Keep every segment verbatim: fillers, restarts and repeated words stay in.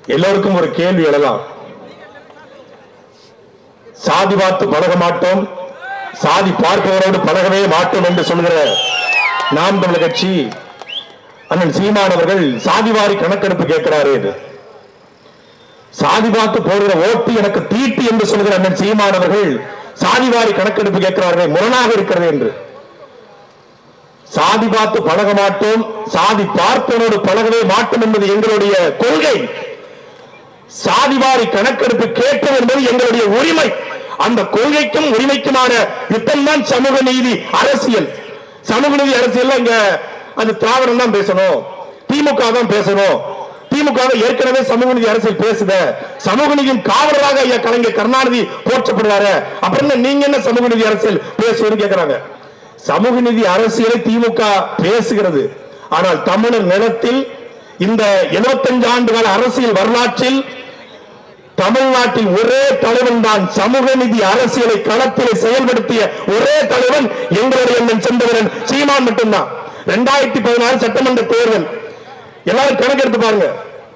எல்லோருக்கும் ஒரு கேள்வி எழலாம். சாதி பார்த்து பழக மாட்டோம், சாதி பார்ப்பவரோடு பழகவே மாட்டோம் என்று சொல்கிற நாம் தமிழர் கட்சி அண்ணன் சீமான் அவர்கள் சாதிவாரி கணக்கெடுப்பு கேட்கிறாரு. சாதி பார்த்து போடுகிற ஓட்டு எனக்கு தீட்டு என்று சொல்கிற அண்ணன் சீமான் அவர்கள் சாதிவாரி கணக்கெடுப்பு கேட்கிறார்கள், முரணாக இருக்கிறது என்று. சாதி பார்த்து பழக மாட்டோம், சாதி பார்ப்பவரோடு பழகவே மாட்டோம் என்பது எங்களுடைய கொள்கை. சாதிவாரி கணக்கெடுப்பு கேட்பது என்பது எங்களுடைய உரிமை. அந்த கொள்கைக்கும் உரிமைக்குமான யுத்தம் தான் சமூக நீதி அரசியல். சமூக நீதி அரசியல் இங்க அது திராவிடம் தான் பேசணும், திமுக தான் பேசணும். திமுக ஏற்கனவே சமூக நீதி அரசியல் பேசுத, சமூக நீதியின் காவலராக ஐயா கலைஞர் கருணாநிதி போற்றப்படுவாரு, அப்புறம் நீங்க என்ன சமூக நீதி அரசியல் பேசுவது கேட்கிறாங்க. சமூக நீதி அரசியலை திமுக பேசுகிறது. ஆனால் தமிழர் நிலத்தில் இந்த எழுபத்தஞ்சு ஆண்டு கால அரசியல் வரலாற்றில் தமிழ்நாட்டில் ஒரே தலைவன் தான் சமூக நீதி அரசியலை களத்தில் செயல்படுத்திய ஒரே தலைவன் எங்களுடைய செந்தவரன் சீமான் மட்டும்தான். இரண்டாயிரத்தி பதினாறு சட்டமன்ற தேர்தல் எல்லாரும் கணக்கெடுத்து பாருங்க.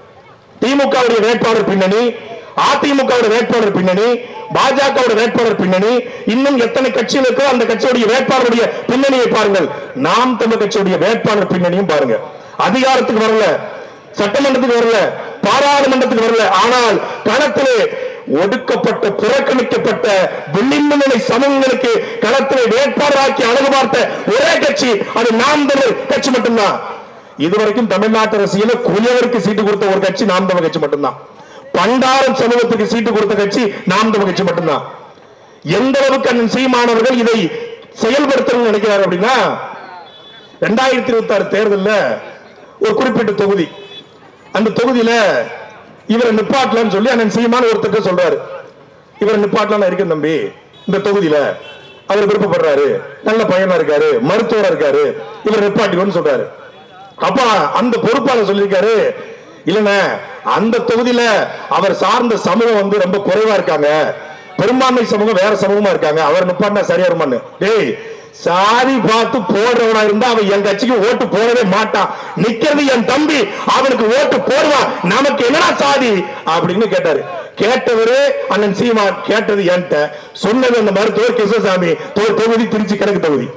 திமுக வேட்பாளர் பின்னணி, அதிமுக வேட்பாளர் பின்னணி, பாஜக வேட்பாளர் பின்னணி, இன்னும் எத்தனை கட்சிகள் இருக்கோ அந்த கட்சியுடைய வேட்பாளருடைய பின்னணியை பாருங்கள். நாம் தமிழர் கட்சியுடைய வேட்பாளர் பின்னணியும் பாருங்க. அதிகாரத்துக்கு வரல, சட்டமன்றத்துக்கு வரல, பாராளுமன்றத்துக்கு வரல, ஆனால் களத்திலே ஒடுக்கப்பட்ட புறக்கணிக்கப்பட்ட விளிம்புநிலை சமூகங்களுக்கு களத்திலே வேட்பாளராக்கி அழகு பார்த்த ஒரே கட்சி அது நாம் தமிழர் கட்சி மட்டும்தான். இதுவரைக்கும் தமிழ்நாட்டு அரசியல குயவருக்கு சீட்டு கொடுத்த ஒரு கட்சி நாம் தமிழர் கட்சி மட்டும்தான். பண்டாரம் சமூகத்துக்கு சீட்டு கொடுத்த கட்சி நாம் தமிழர் கட்சி மட்டும்தான். எந்த அளவுக்கு அண்ணன் சீமானவர்கள் இதை செயல்படுத்தணும்னு நினைக்கிறார் அப்படின்னா, இரண்டாயிரத்தி இருபத்தி ஆறு தேர்தலில் ஒரு குறிப்பிட்ட தொகுதி, அந்த தொகுதியில இவரை நிப்பாட்டலன்னு சொல்லி அண்ணன் சீமான் ஒருத்தர் சொல்றாரு. இவரை நிப்பாட்டலாம் இருக்கு தம்பி, இந்த தொகுதியில அவர் விருப்பப்படுறாரு, நல்ல பையனா இருக்காரு, மருத்துவரா இருக்காரு, இவர் நிப்பாட்டிக்கணும்னு சொல்றாரு. அப்ப அந்த பொறுப்பாளர் சொல்லியிருக்காரு, இல்லைன்னா அந்த தொகுதியில அவர் சார்ந்த சமூகம் வந்து ரொம்ப குறைவா இருக்காங்க, பெரும்பான்மை சமூகம் வேற சமூகமா இருக்காங்க, அவர் நிப்பாட்டினா சரியா இருமான்னு. டேய், சாதி பார்த்து போடுறவனா இருந்தா அவன் என் கட்சிக்கு ஓட்டு போடவே மாட்டான். நிக்கிறது என் தம்பி, அவனுக்கு ஓட்டு போடுவான், நமக்கு என்னடா சாதி அப்படின்னு கேட்டாரு. கேட்டவரு அண்ணன் சீமான், கேட்டது என்கிட்ட, சொன்னது அந்த மருத்துவர் கிருஷ்ணசாமி, தொகுதி திருச்சி கிழக்கு தொகுதி.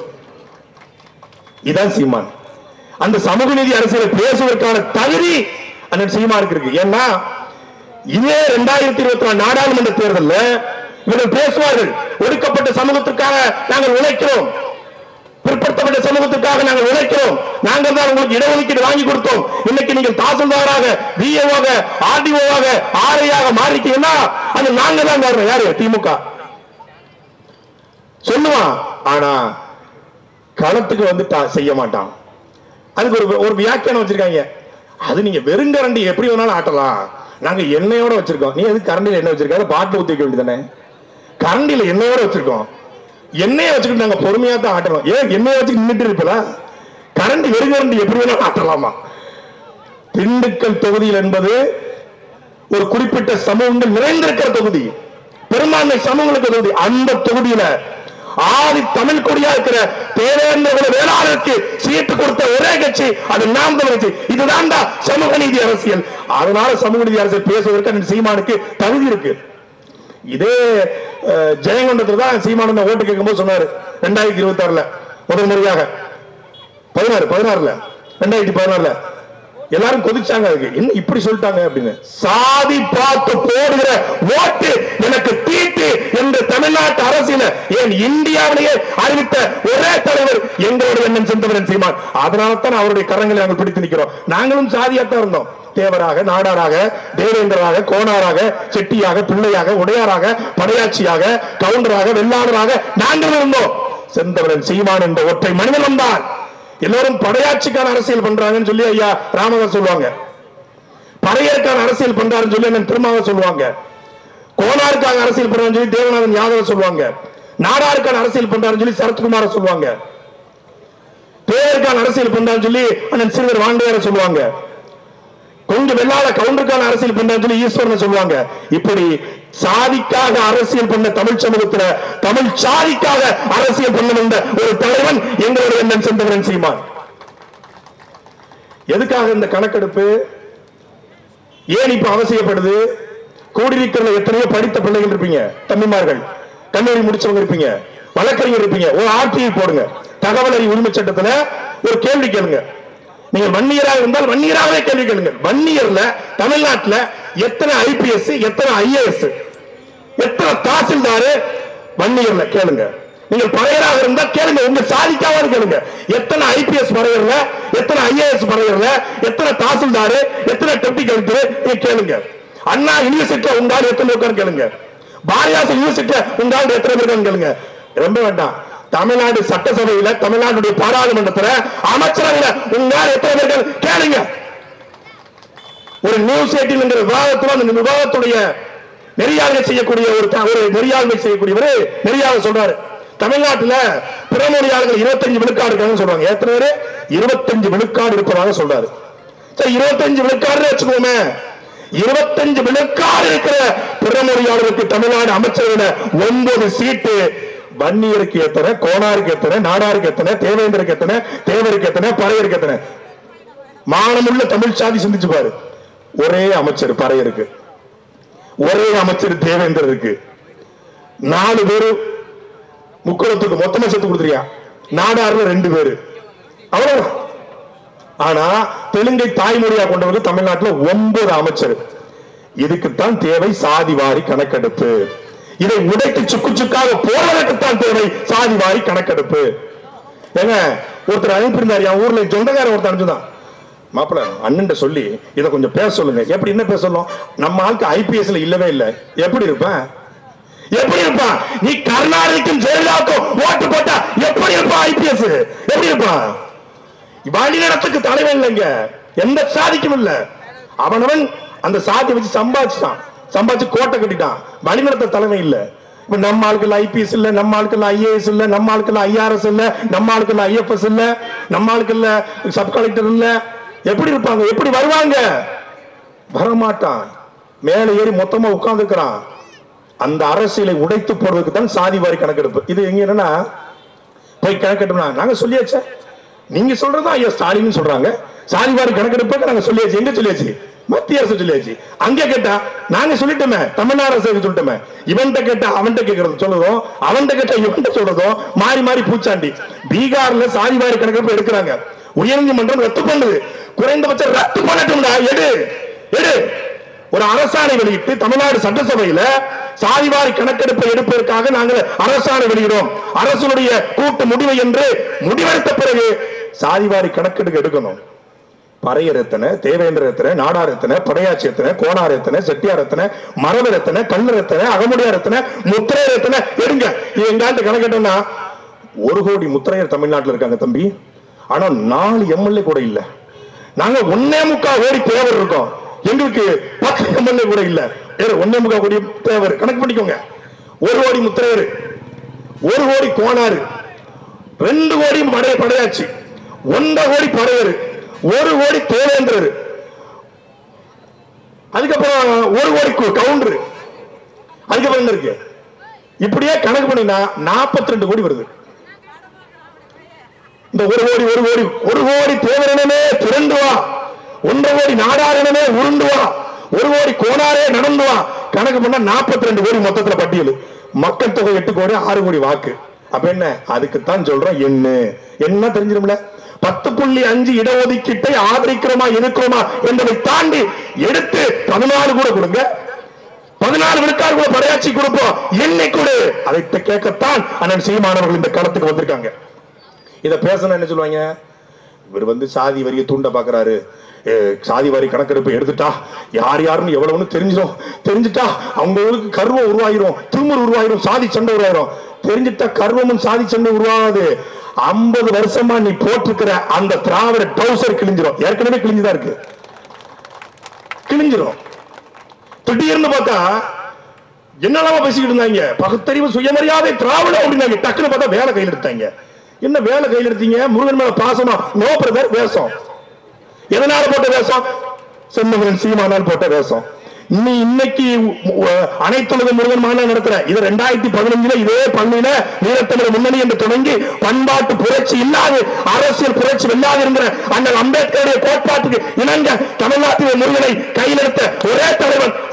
இதான் சீமான். அந்த சமூக நீதி அரசியலை பேசுவதற்கான தகுதி அண்ணன் சீமானுக்கு இருக்கு. ஏன்னா இதே இரண்டாயிரத்தி இருபத்தி நாலு நாடாளுமன்ற தேர்தலில் இவர்கள் பேசுவார்கள், ஒடுக்கப்பட்ட சமூகத்திற்காக நாங்கள் உழைக்கிறோம், பிற்படுத்தப்பட்ட சமூகத்திற்காக நாங்கள் உழைக்கிறோம், நாங்கள் தான் உங்களுக்கு இடஒதுக்கீடு வாங்கி கொடுத்தோம், இன்னைக்கு நீங்கள் தாசில்தாராக, விஏஓவாக, ஆர்டிஓவாக, ஆர்ஐயாக மாறிட்டீங்கன்னா அது நாங்க தான் காரணம். யாரு? திமுக சொல்லுவான். ஆனா களத்துக்கு வந்து செய்ய மாட்டான். அதுக்கு ஒரு ஒரு வியாக்கியானம் வச்சிருக்காங்க. அது நீங்க வெறுங்கரண்டி எப்படி வேணாலும் ஆட்டலாம், நாங்க எண்ணெயோட வச்சிருக்கோம். நீ எதுக்கு கரண்டில எண்ணெய் வச்சிருக்காங்க? பாட்டு ஊத்தி வைக்க வேண்டியதானே. கரண்டில எண்ணெயோட வச்சிருக்கோம், எண்ணெயை வச்சுக்கிட்டு நாங்க பொறுமையா தான் ஆட்டணும். ஏன் எண்ணெயை வச்சு நின்றுட்டு இருப்பல? கரண்டி வெறுங்கரண்டி எப்படி வேணாலும் ஆட்டலாமா? திண்டுக்கல் தொகுதியில் என்பது ஒரு குறிப்பிட்ட சமூகங்கள் நிறைந்திருக்கிற தொகுதி, பெரும்பான்மை சமூகங்களுக்கு தொகுதி. அந்த தொகுதியில ஆதி தமிழ் கொடியா இருக்கிற தேவேந்திர வேளாளருக்கு சீட்டு கொடுத்த ஒரே கட்சி அது நாம் தமிழர் கட்சி. இதுதான் சமூக நீதி அரசியல். அதனால சமூக நீதி அரசியல் பேசுவதற்கு சீமானுக்கு தகுதி இருக்கு. இதே ஜெயங்கொண்டத்தில் தான் சீமான் ஓட்டு கேட்கும் போது சொன்னாரு, ரெண்டாயிரத்தி இருபத்தி ஆறுல முதல் முறையாக, பதினாறு பதினாறுல ரெண்டாயிரத்தி பதினாறுல எல்லாரும் கொதிச்சாங்க. அதுக்கு என்ன இப்படி சொல்லிட்டாங்க அப்படின்னு. சாதி பார்த்து போடுகிற ஓட்டு எனக்கு தீட்டு என்று தமிழ்நாட்டு அரசியல ஏன் இந்தியாவிலேயே அறிவித்த ஒரே தலைவர் எங்களுடைய அண்ணன் செந்தவரன் சீமான். அதனால தான் அவருடைய கரங்களை நாங்கள் பிடித்து நிற்கிறோம். நாங்களும் சாதியாத்தான் இருந்தோம். தேவராக, நாடாராக, தேவேந்திரராக, கோணாராக, செட்டியாக, பிள்ளையாக, உடையாராக, படையாட்சியாக, கவுண்டராக, வெள்ளாளராக நாங்கள் இருந்தோம். செந்தவரன் சீமான் என்ற ஒற்றை மனிதன் தான். எல்லாரும் படையாட்சிக்கான அரசியல் பண்றாங்கன்னு சொல்லி ஐயா ராமதாஸ் சொல்லுவாங்க, படையற்கான அரசியல் பண்றாருன்னு சொல்லி அண்ணன் திருமாவளவன் சொல்லுவாங்க, கோனாருக்கான அரசியல் பண்றாருன்னு சொல்லி தேவநாதன் யாதவ சொல்லுவாங்க, நாடாருக்கான அரசியல் பண்றாருன்னு சொல்லி சரத்குமார சொல்லுவாங்க, பேருக்கான அரசியல் பண்றாருன்னு சொல்லி அண்ணன் சிறுவர் வாண்டையார சொல்லுவாங்க, கொஞ்சம் வெள்ளாள கவுண்டருக்கான அரசியல் பண்றாருன்னு சொல்லி ஈஸ்வரன் சொல்லுவாங்க. இப்படி சாதிக்காக அரசியல் பண்ண தமிழ் சமூகத்தில் தமிழ் சாதிக்காக அரசியல் பண்ண வந்த ஒரு தலைவன் எங்களுடைய அண்ணன் செந்தவரன் சீமான். எதுக்காக இந்த கணக்கெடுப்பு? ஏன் இப்ப அவசியப்படுது? கூடியிருக்கிற எத்தனையோ படித்த பிள்ளைகள் இருப்பீங்க, தம்பிமார்கள், கல்லூரி முடிச்சவங்க இருப்பீங்க, வழக்கறிஞர் இருப்பீங்க. ஒரு ஆர்டிஐ போடுங்க, தகவல் அறிவு உரிமை சட்டத்துல ஒரு கேள்வி கேளுங்க. நீங்க வன்னியராக இருந்தால் வன்னியராகவே கேள்வி கேளுங்க. வன்னியர்ல தமிழ்நாட்டில் எத்தனை ஐபிஎஸ், எத்தனை ஐஏஎஸ், எத்தனை தாசில்தார் வன்னியர்ல கேளுங்க. நீங்கள் பறையராக இருந்தால் கேளுங்க, உங்க சாதிக்காவது கேளுங்க. எத்தனை ஐபிஎஸ் பறையர்ல, எத்தனை ஐஏஎஸ் பறையர்ல, எத்தனை தாசில்தார், எத்தனை டெப்டி கலெக்டர் கேளுங்க. அண்ணா யூனிவர்சிட்டியில உண்டால் எத்தனை பேர் கேளுங்க. பாரதியார் யூனிவர்சிட்டியில உண்டால் எத்தனை பேர் கேளுங்க. ரொம்ப வேண்டாம், தமிழ்நாடு சட்டசபையில, தமிழ்நாட்டுடைய பாராளுமன்றத்தில், அமைச்சரவையில உங்களால் எத்தனை பேர்கள் கேளுங்க. ஒரு நியூஸ் எய்ட்டீன் என்கிற விவாதத்தில் அந்த விவாதத்துடைய நெறியாளர் செய்யக்கூடிய ஒரு ஒரு நெறியாளர் செய்யக்கூடியவர் நெறியாக சொல்றாரு, தமிழ்நாட்டில் பிறமொழியாளர்கள் இருபத்தஞ்சு விழுக்காடு இருக்காங்கன்னு சொல்றாங்க. எத்தனை பேர்? இருபத்தஞ்சு விழுக்காடு இருப்பதாக சொல்றாரு. சரி, இருபத்தஞ்சு விழுக்காடு வச்சுக்கோமே, இருபத்தஞ்சு விழுக்காடு இருக்கிற பிறமொழியாளருக்கு தமிழ்நாடு அமைச்சரவையில ஒன்பது சீட்டு. வன்னியருக்கு எத்தனை, கோனாருக்கு எத்தனை, நாடாருக்கு எத்தனை, தேவேந்திரருக்கு எத்தனை, தேவருக்கு எத்தனை, பறையருக்கு எத்தனை? மானமுள்ள தமிழ் சாதி சிந்திச்சு பாரு. ஒரே அமைச்சர் பறையருக்கு, ஒரே அமைச்சர் தேவேந்திரருக்கு, நாலு பேரு முக்குளத்துக்கு மொத்தமா சேர்த்து கொடுத்துறியா, நாடாறுல ரெண்டு பேரு, அவ்வளவு. ஆனா தெலுங்கை தாய்மொழியா கொண்டவர்கள் தமிழ்நாட்டில் ஒன்பது அமைச்சர். இதுக்குத்தான் தேவை சாதி வாரி கணக்கெடுப்பு. இதை உடைத்து சுக்கு சுக்காக போவதற்குத்தான் தேவை சாதி வாரி கணக்கெடுப்பு. ஏங்க, ஒருத்தர் அனுப்பியிருந்தார், என் ஊர்ல சொந்தக்காரன் ஒருத்தர் அனுப்பிச்சுதான், மாப்பிள்ள அண்ணன் சொல்லி இதை கொஞ்சம் பேச சொல்லுங்க. எப்படி என்ன பேச சொல்லும்? நம்ம ஆளுக்கு ஐபிஎஸ்ல இல்லவே இல்லை. எப்படி இருப்பேன்? எப்படி இருப்பான்? நீ கர்நாடகம் ஜெயலலிதாவுக்கும் ஓட்டு போட்டா எப்படி இருப்பான்? ஐபிஎஸ் எப்படி இருப்பான்? வழிநடத்துக்கு தலைவன் இல்லைங்க, எந்த சாதிக்கும் இல்ல. அவனவன் அந்த சாதி வச்சு சம்பாதிச்சான், சம்பாதிச்சு கோட்டை கட்டிட்டான். வழிநடத்த தலைமை இல்ல. இப்ப நம்ம ஆளுக்குள்ள ஐபிஎஸ் இல்ல, நம்ம ஆளுக்குள்ள ஐஏஎஸ் இல்ல, நம்ம ஆளுக்குள்ள ஐஆர்எஸ் இல்ல, நம்ம ஆளுக்குள்ள ஐஎஃப்எஸ் இல்ல, நம்ம ஆளுக்குள்ள சப் கலெக்டர் இல்ல. எப்படி இருப்பாங்க? எப்படி வருவாங்க? வரமாட்டான். மேல ஏறி மொத்தமா உட்கார்ந்து இருக்கிறான். அந்த அரசியலை உடைத்து போடுறதுக்கு தான் சாதி வாரி கணக்கெடுப்பு. இது எங்க என்னன்னா, போய் கணக்கெடுனா நாங்க சொல்லியாச்சே, நீங்க சொல்றதா ஐயா ஸ்டாலின் சொல்றாங்க. சாதி வாரி கணக்கெடுப்பு நாங்க சொல்லியாச்சு. எங்க சொல்லியாச்சு? மத்திய அரசு சொல்லியாச்சு. அங்க கேட்டா நாங்க சொல்லிட்டோமே, தமிழ்நாடு அரசு சொல்லிட்டோமே. இவன்கிட்ட கேட்டா அவன்கிட்ட கேட்கறது சொல்றதும், அவன்கிட்ட கேட்டா இவன்கிட்ட சொல்றதும் மாறி மாறி பூச்சாண்டி. பீகார்ல சாதி வாரி கணக்கெடுப்பு எடுக்கிறாங்க, உயர்நீதிமன்றம் ரத்து பண்ணுது. குறைந்தபட்சம் ரத்து பண்ணட்டும்டா, எடு எடு. ஒரு அரசாணை வெளியிட்டு தமிழ்நாடு சட்டசபையில சாதிவாரி கணக்கெடுப்பை எடுப்பதற்காக நாங்கள் அரசாணை வெளியிடுவோம். அரசுடைய கூட்டு முடிவு என்று முடிவெடுத்த பிறகு சாதிவாரி கணக்கெடுக்க எடுக்கணும். பறையர் எத்தனை, தேவேந்திர எத்தனை, நாடார் எத்தனை, படையாச்சி எத்தனை, கோனார் எத்தனை, செட்டியார் எத்தனை, மரவர் எத்தனை, கல்லர் எத்தனை, அகமுடியார் எத்தனை, முத்திரையர் எத்தனை எடுங்க. இது எங்காட்டு கணக்கெட்டோம்னா ஒரு கோடி முத்திரையர் தமிழ்நாட்டில் இருக்காங்க தம்பி. ஆனா நாலு எம்எல்ஏ கூட இல்ல. நாங்க ஒன்னே முக்கா கோடி தேவர் இருக்கோம், எங்களுக்கு பத்து எம்எல்ஏ கூட இல்ல. ஒன்னே முக்கா கோடி தேவர் கணக்கு பண்ணிக்கோங்க. ஒரு கோடி முத்திரையர், ஒரு கோடி கோனாரு, ரெண்டு கோடி மடைய படையாச்சு, ஒன்றரை கோடி படையர், ஒரு கோடி தேவேந்திரர், அதுக்கப்புறம் ஒரு கோடி கவுண்டர், அதுக்கப்புறம் என்ன இருக்கு? இப்படியே கணக்கு பண்ணினா நாற்பத்தி ரெண்டு கோடி வருது. இந்த ஒரு கோடி ஒரு கோடி ஒரு கோடி தேவரினமே திரண்டு வா, ஒன்றரை கோடி நாடாரினமே உருண்டு வா, ஒரு கோடி கோனாரே நடந்து வா. கணக்கு பண்ணா நாற்பத்தி ரெண்டு கோடி மொத்தத்துல பட்டியல். மக்கள் தொகை எட்டு கோடி, ஆறு கோடி வாக்கு. அப்ப என்ன? அதுக்குத்தான் சொல்றோம் என்ன என்ன தெரிஞ்சிரும்ல. பத்து புள்ளி அஞ்சு இடஒதுக்கீட்டை ஆதரிக்கிறோமா எதிர்க்கிறோமா என்பதை தாண்டி எடுத்து பதினாலு கூட கொடுங்க, பதினாலு விழுக்காடு கூட படையாட்சி கொடுப்போம், என்னை கொடு. அதை கேட்கத்தான் அண்ணன் சீமானவர்கள் இந்த களத்துக்கு வந்திருக்காங்க. இத பேசணும் என்ன சொல்லுவாங்க? இவர் வந்து சாதி வரியை தூண்ட பாக்குறாரு, சாதி வாரி கணக்கெடுப்பு எடுத்துட்டா யார் யாருன்னு எவ்வளவுன்னு தெரிஞ்சிடும், தெரிஞ்சுட்டா அவங்களுக்கு கர்வம் உருவாயிரும், திமுர் உருவாயிரும், சாதி சண்டை உருவாயிரும். தெரிஞ்சுட்டா கர்வமும் சாதி சண்டை உருவாகுது. ஐம்பது வருஷமா நீ போட்டிருக்கிற அந்த திராவிட டவுசர் கிழிஞ்சிரும். ஏற்கனவே கிழிஞ்சுதான் இருக்கு, கிழிஞ்சிரும். திடீர்னு பார்த்தா என்னெல்லாம் பேசிக்கிட்டு இருந்தாங்க, பகுத்தறிவு சுயமரியாதை திராவிடம் அப்படின்னாங்க. டக்குன்னு பார்த்தா வேலை கையில் எடுத்தாங்க. என்ன வேலை கையில் எடுத்தீங்க? முருகன் மேல பாசமா? நோ பிரதர், வேஷம். எதனால போட்ட வேஷம்? செம்மகன் சீமானால் போட்ட வேஷம். நீ இன்னைக்கு அனைத்துலக முருகன் மாநாடு நடத்துற, இது ரெண்டாயிரத்தி பதினஞ்சுல இதே பள்ளியில வீரத்தமிழர் முன்னணி என்று தொடங்கி பண்பாட்டு புரட்சி இல்லாது அரசியல் புரட்சி இல்லாது இருக்கிற அந்த அம்பேத்கருடைய கோட்பாட்டுக்கு இணங்க தமிழ்நாட்டில் முருகனை கையில் எடுத்த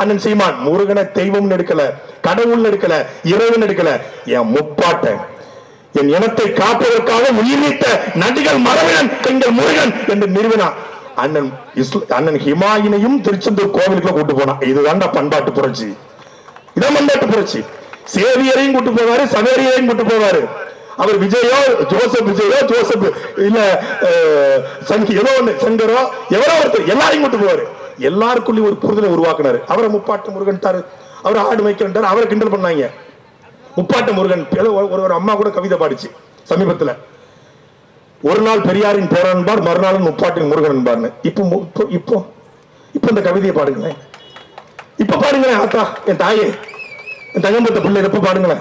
அண்ணன் சீமான் முருகனை தெய்வம் எடுக்கல, கடவுள் எடுக்கல, இறைவன் எடுக்கல, என் முப்பாட்டன் என் இனத்தை காப்பதற்காக உயிர் நீத்த நடிகர் மரபினன் எங்கள் முருகன் என்று நிறுவனா அண்ணன் அண்ணன் ஹிமாயினையும் திருச்செந்தூர் கோவிலுக்குள்ள கூட்டு போனான். இதுதான் பண்பாட்டு புரட்சி, இதான் பண்பாட்டு புரட்சி. சேவியரையும் கூட்டு போவாரு, சவேரியரையும் கூட்டு போவாரு. அவர் விஜயோ ஜோசப் விஜயோ ஜோசப் இல்ல ஏதோ ஒண்ணு சங்கரோ எவரோ ஒருத்தர் எல்லாரையும் கூட்டு போவாரு. எல்லாருக்குள்ளயும் ஒரு புரிதலை உருவாக்குனாரு. அவரை முப்பாட்டு முருகன் தாரு, அவரை ஆடு வைக்கின்றாரு, அவரை கிண்டல் பண்ணாங்க. முப்பாட்டு முருகன் ஒரு ஒரு அம்மா கூட கவிதை பாடிச்சு சமீபத்துல. ஒரு நாள் பெரியாரின் பேரன்பார், மறுநாள் முப்பாட்டின் முருகன் என்பார்னு. இப்போ இப்போ இப்போ இந்த கவிதையை பாடுங்களேன், இப்ப பாடுங்களேன். ஆத்தா என் தாயே, என் தங்கம்பத்த பிள்ளை எப்ப பாடுங்களேன்.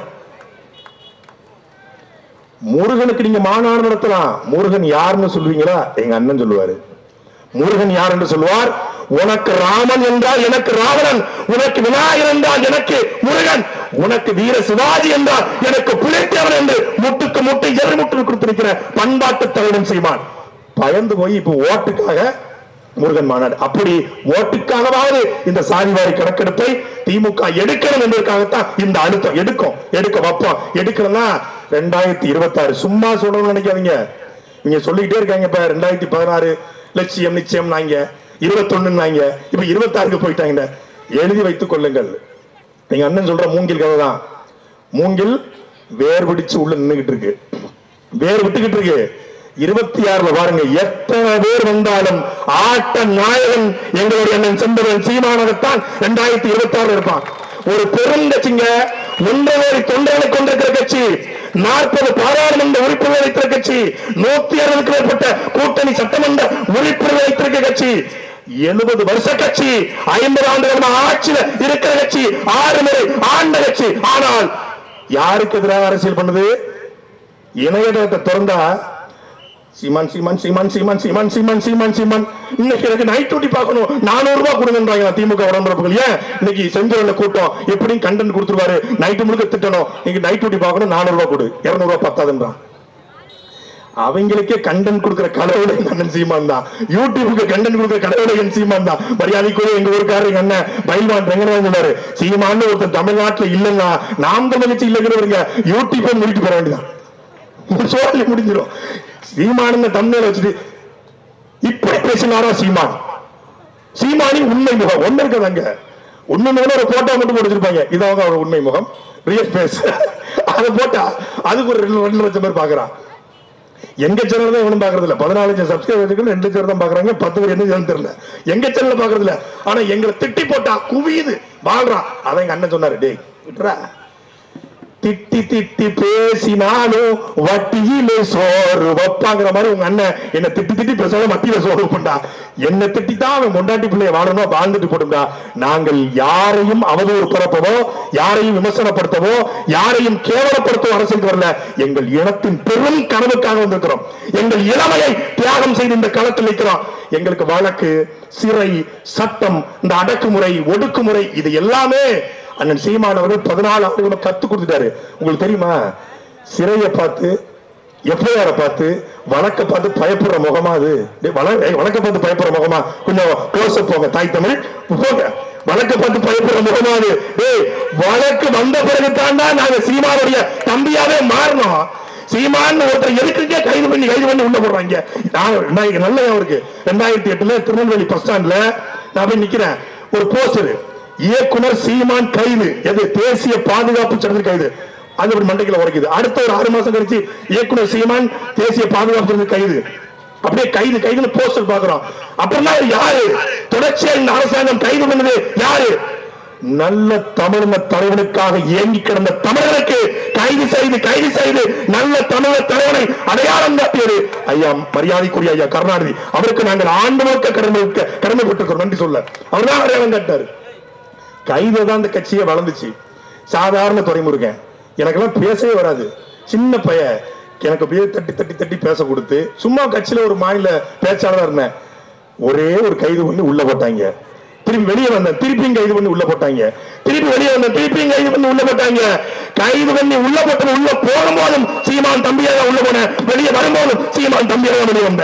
முருகனுக்கு நீங்க மாநாடு நடத்தலாம். முருகன் யாருன்னு சொல்லுவீங்களா? எங்க அண்ணன் சொல்லுவாரு. முருகன் யார் என்று சொல்லுவார். உனக்கு ராமன் என்றால் எனக்கு ராவணன், உனக்கு விநாயகர் என்றால் எனக்கு முருகன், உனக்கு வீர சிவாஜி என்றால் எனக்கு புலித்தேவன் என்று முட்டுக்கு முட்டு எதிர்முட்டு கொடுத்திருக்கிற பண்பாட்டு தலைவன் சீமான் பயந்து போய் இப்ப ஓட்டுக்காக முருகன் மாநாடு. அப்படி ஓட்டுக்காகவாவது இந்த சாதிவாரி கணக்கெடுப்பை திமுக எடுக்கணும் என்பதற்காகத்தான் இந்த அழுத்தம். எடுக்கும், எடுக்க வைப்போம். எடுக்கணும்னா ரெண்டாயிரத்தி இருபத்தி ஆறு சும்மா சொல்லணும்னு நினைக்காதீங்க. நீங்க சொல்லிக்கிட்டே இருக்காங்க. இப்ப ரெண்டாயிரத்தி பதினாறு லட்சியம் நிச்சயம் நாங்க இருபத்தி ஒண்ணு இப்ப இருபத்தி ஆறுக்கு போயிட்டாங்க. எழுதி வைத்துக் கொள்ளுங்கள். நீங்க அண்ணன் சொல்ற மூங்கில் கதை தான். மூங்கில் வேர் பிடிச்சு உள்ள நின்றுகிட்டு இருக்கு, வேர் விட்டுக்கிட்டு இருக்கு. இருபத்தி ஆறுல பாருங்க, எத்தனை பேர் வந்தாலும் ஆட்ட நாயகன் எங்களுடைய அண்ணன் செம்பரன் சீமானத்தான் இரண்டாயிரத்தி இருபத்தி ஆறுல இருப்பான். ஒரு பெருங்கட்சிங்க, ஒன்றரை கோடி தொண்டர்களை கொண்டிருக்கிற கட்சி, நாற்பது பாராளுமன்ற உறுப்பினர் வைத்திருக்க கட்சி, நூத்தி அறுபதுக்கு மேற்பட்ட கூட்டணி சட்டமன்ற உறுப்பினர் வைத்திருக்க கட்சி, எழுபது வருஷ கட்சி, ஐம்பது ஆண்டு ஆட்சியில் இருக்கிற கட்சி, ஆறு முறை ஆண்ட கட்சி. ஆனால் யாருக்கு எதிராக அரசியல் பண்ணுது? இணையதளத்தை திறந்தா சீமான் சீமான் சீமான் சீமான் சீமான் சீமான் சீமான் சீமான். இன்னைக்கு எனக்கு நைட் டியூட்டி பார்க்கணும், நானூறு ரூபாய் கொடுங்கன்றாங்க திமுக உடம்புகள். ஏன் இன்னைக்கு செஞ்சோர்ல கூட்டம் எப்படியும் கண்டென்ட் கொடுத்துருவாரு, நைட்டு முழுக்க திட்டணும், நீங்க நைட் டியூட்டி பார்க்கணும், நானூறு ரூபாய் கொடு, இருநூறு ரூபாய் பத்தாதுன்றான். அவங்களுக்கே கண்டென்ட் கொடுக்கிற கடவுளை அண்ணன் சீமான் தான். யூடியூபுக்கு கண்டென்ட் கொடுக்கிற கடவுளை என் சீமான் தான். மரியாதைக்குரிய எங்க ஊருக்காரர் எங்க அண்ணன் பயில்வான் ரெங்கநாதன் சொன்னாரு, சீமான்னு ஒருத்தர் தமிழ்நாட்டில் இல்லைன்னா நாம் தமிழ்ச்சி இல்லைங்கிறவங்க யூடியூப்பை முடிட்டு போற வேண்டியதான், சோழி முடிஞ்சிடும். சீமானுங்க தமிழ்ல வச்சுட்டு இப்படி பேசினாரா சீமான்? சீமானின் உண்மை முகம் ஒண்ணு இருக்குதாங்க. உண்மை முகம் ஒரு போட்டோ மட்டும் போட்டுருப்பாங்க, இதான் அவர் உண்மை முகம், ரியல் ஃபேஸ். அதை போட்டா அதுக்கு ஒரு ரெண்டு லட்சம் பேர் பாக்குறான். எங்க சேனல் தான் இவனும் பாக்குறது இல்ல. பதினாலு லட்சம் சப்ஸ்கிரைபர் ரெண்டு சேனல் தான் பாக்குறாங்க, பத்து பேர் என்ன சேனல் தெரியல. எங்க சேனல் பாக்குறது இல்ல. ஆனா எங்களை திட்டி போட்டா குவியுது, வாழ்றான். அதான் எங்க அண்ணன் சொன்னாரு, டேய் விட்டுறா, திட்டி திட்டி பேசினாலும் வட்டியிலே சோறு வைப்பாங்கிற மாதிரி உங்க அண்ணன் என்ன திட்டி திட்டி பேசாலும் வட்டியில சோறு வைப்பா. என்ன திட்டித்தான் அவன் பொண்டாட்டி பிள்ளைய வாழணும், வாழ்ந்துட்டு போட்டும்டா. நாங்கள் யாரையும் அவதூறு பரப்பவோ, யாரையும் விமர்சனப்படுத்தவோ, யாரையும் கேவலப்படுத்தவோ அரசியலுக்கு வரல. எங்கள் இனத்தின் பெரும் கனவுக்காக வந்திருக்கிறோம். எங்கள் இளமையை தியாகம் செய்து இந்த களத்தில் நிற்கிறோம். எங்களுக்கு வழக்கு, சிறை, சட்டம், இந்த அடக்குமுறை, ஒடுக்குமுறை, இது எல்லாமே அண்ணன் சீமான் அவர்கள் பதினாலு ஆண்டுகளும் கத்து கொடுத்துட்டாரு. உங்களுக்கு தெரியுமா? சிறையை பார்த்து, எஃப்ஐஆரை பார்த்து, வழக்க பார்த்து பயப்படுற முகமா அது? வழக்க பார்த்து பயப்படுற முகமா? கொஞ்சம் க்ளோஸ் அப் போங்க, தாய் தமிழ் போங்க. வழக்க பார்த்து பயப்படுற முகமா அது? வழக்கு வந்த பிறகு தாண்டா நாங்க சீமானுடைய தம்பியாவே மாறணும். சீமான் ஒருத்தர் எதுக்குக்கே கைது பண்ணி கைது பண்ணி உள்ள போடுறாங்க. நான் நல்ல அவருக்கு ரெண்டாயிரத்தி எட்டுல திருநெல்வேலி பஸ் ஸ்டாண்ட்ல நான் போய் நிக்கிறேன். ஒரு போஸ்டர், இயக்குனர் சீமான் கைது, எது தேசிய பாதுகாப்பு சட்டத்தில் கைது. அது ஒரு மண்டைக்குள்ள உரைக்குது. அடுத்த ஒரு ஆறு மாசம் கழிச்சு இயக்குனர் சீமான் தேசிய பாதுகாப்பு சட்டத்தில் கைது. அப்படியே கைது கைதுன்னு போஸ்டர் பாக்குறோம். அப்படின்னா யாரு தொடர்ச்சியா இந்த அரசாங்கம் கைது பண்ணது? யாரு? நல்ல தமிழக தலைவனுக்காக இயங்கி கிடந்த தமிழர்களுக்கு கைது செய்து கைது செய்து நல்ல தமிழக தலைவனை அடையாளம் காட்டியது ஐயா மரியாதைக்குரிய ஐயா கருணாநிதி. அவருக்கு நாங்கள் ஆண்டு முழுக்க கடமை கடமைப்பட்டிருக்கிறோம், நன்றி சொல்ல. அவர் தான் அடையாளம் காட்டாரு. கைதுதான் இந்த கட்சியை வளர்ந்துச்சு. சாதாரண துறைமுருகன், எனக்கெல்லாம் பேசவே வராது, சின்ன பைய, எனக்கு அப்படியே தட்டி தட்டி தட்டி பேச கொடுத்து சும்மா கட்சியில ஒரு மாநில பேச்சாளர் இருந்தேன். ஒரே ஒரு கைது பண்ணி உள்ள போட்டாங்க. திருப்பி வெளியே வந்தேன், திருப்பியும் கைது பண்ணி உள்ள போட்டாங்க. திருப்பி வெளியே வந்தேன், திருப்பியும் கைது பண்ணி உள்ள போட்டாங்க. கைது பண்ணி உள்ள போட்டு உள்ள போகும்போதும் சீமான் தம்பியாக உள்ள போனேன், வெளியே வரும்போதும் சீமான் தம்பியாக வெளியே வந்தேன்.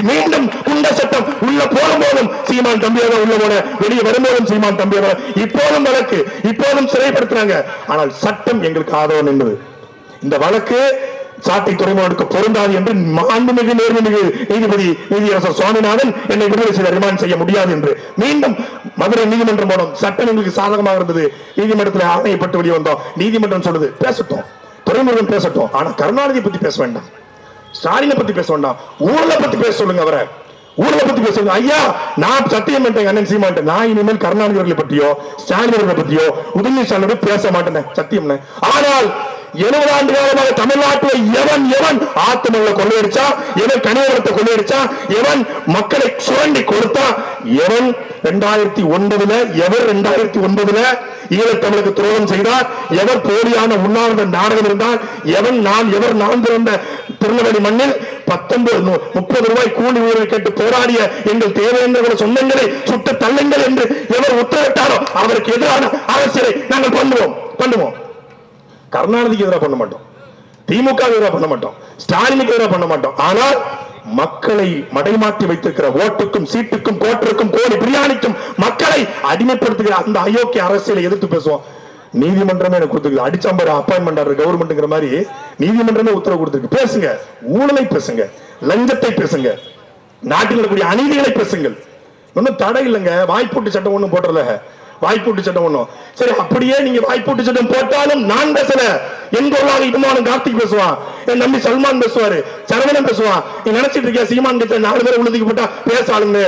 மீண்டும் குண்ட சட்டம் உள்ள போகும்போதும் சீமான் தம்பியாக உள்ள போன, வெளியே வரும்போதும் சீமான் தம்பியாக, இப்போதும் வழக்கு, இப்போதும் சிறைப்படுத்துறாங்க. ஆனால் சட்டம் எங்களுக்கு ஆதரவு என்பது இந்த வழக்கு சாட்டை துறைமுகனுக்கு பொருந்தாது என்று மாண்புமிகு நேர்மைமிகு நீதிபதி நீதியரசர் சுவாமிநாதன் என்னை விடுதலை செய்த ரிமாண்ட் செய்ய முடியாது என்று மீண்டும் மதுரை நீதிமன்றம் மூலம் சட்டம் எங்களுக்கு சாதகமாக இருந்தது. நீதிமன்றத்தில் ஆணையப்பட்டு வெளியே வந்தோம். நீதிமன்றம் சொல்லுது பேசட்டும், துறைமுருகன் பேசட்டும், ஆனா கருணாநிதி பத்தி பேச வேண்டாம், ஸ்டாலினை பத்தி பேச வேண்டாம், ஊழலை பத்தி பேச சொல்லுங்க. அவரை ஊழலை பத்தி பேசுங்க. ஐயா நான் சத்தியம் பண்றேன் அண்ணன் சீமான், நான் இனிமேல் கருணாநிதி அவர்களை பற்றியோ ஸ்டாலின் அவர்களை பற்றியோ உதயநிதி ஸ்டாலின் பேச மாட்டேன், சத்தியம். ஆனால் எழுபது ஆண்டு காலமாக தமிழ்நாட்டில் எவன் எவன் ஆத்துமங்களை கொள்ளையடிச்சா, எவன் கனிவரத்தை கொள்ளையடிச்சா, எவன் மக்களை சுரண்டி கொடுத்தா, எவன் இரண்டாயிரத்தி ஒன்பதுல எவர் இரண்டாயிரத்தி ஒன்பதுல ஈழத்தமிழுக்கு துரோகம் செய்தார், எவர் போலியான உண்ணாவிரத நாடகம் இருந்தால், எவன் நான் எவர் நான் பிறந்த திருநெல்வேலி மண்ணில் பத்தொன்பது முப்பது ரூபாய் கூலி உயர்வை கேட்டு போராடிய எங்கள் தேவேந்திர சொந்தங்களை சுட்டு தள்ளுங்கள் என்று எவர் உத்தரவிட்டாரோ அவருக்கு எதிரான அரசியலை நாங்கள் பண்ணுவோம் பண்ணுவோம் கருணாநிதிக்கு எதிராக பண்ண மாட்டோம், திமுக எதிராக பண்ண மாட்டோம், ஸ்டாலினுக்கு எதிராக பண்ண மாட்டோம். ஆனால் மக்களை மடைமாற்றி வைத்திருக்கிற ஓட்டுக்கும் சீட்டுக்கும் கோட்டருக்கும் கோடி பிரியாணிக்கும் மக்களை அடிமைப்படுத்துகிற அந்த அயோக்கிய அரசியலை எதிர்த்து பேசுவோம். நீதிமன்றமே எனக்கு கொடுத்துருக்கு, அடிச்சம்பர் அப்பாயின்மெண்ட் கவர்மெண்ட்ங்கிற மாதிரி நீதிமன்றமே உத்தரவு கொடுத்திருக்கு. பேசுங்க, ஊழலை பேசுங்க, லஞ்சத்தை பேசுங்க, நாட்டில் இருக்கக்கூடிய அநீதிகளை பேசுங்கள். ஒன்னும் தடை இல்லைங்க. வாய்ப்பூட்டு சட்டம் ஒண்ணும் போடுறல, வாய்ப்பூட்டு சட்டம் ஒண்ணும் சரி. அப்படியே நீங்க வாய்ப்பூட்டு சட்டம் போட்டாலும் நான் பேசல, எங்க இடுமானும் கார்த்திக் பேசுவான், என் நம்பி சல்மான் பேசுவாரு, சரவணன் பேசுவான். நீ நினைச்சிட்டு இருக்கியா சீமான் கிட்ட நாலு பேர் உழுதிக்கு போட்டா பேசாளுன்னு?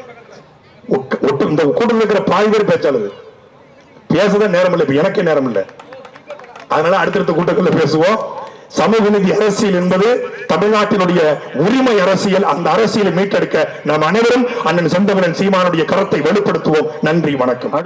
இந்த கூட்டம் இருக்கிற பாதி பேர் பேச்சாளது, பேசதான் நேரம் இல்லை. இப்ப எனக்கே நேரம் இல்லை. அதனால அடுத்தடுத்த கூட்டத்துல பேசுவோம். சமூக நீதி அரசியல் என்பது தமிழ்நாட்டினுடைய உரிமை அரசியல். அந்த அரசியலை மீட்டெடுக்க நாம் அனைவரும் அண்ணன் செந்தமிழன் சீமானுடைய கருத்தை வெளிப்படுத்துவோம். நன்றி, வணக்கம்.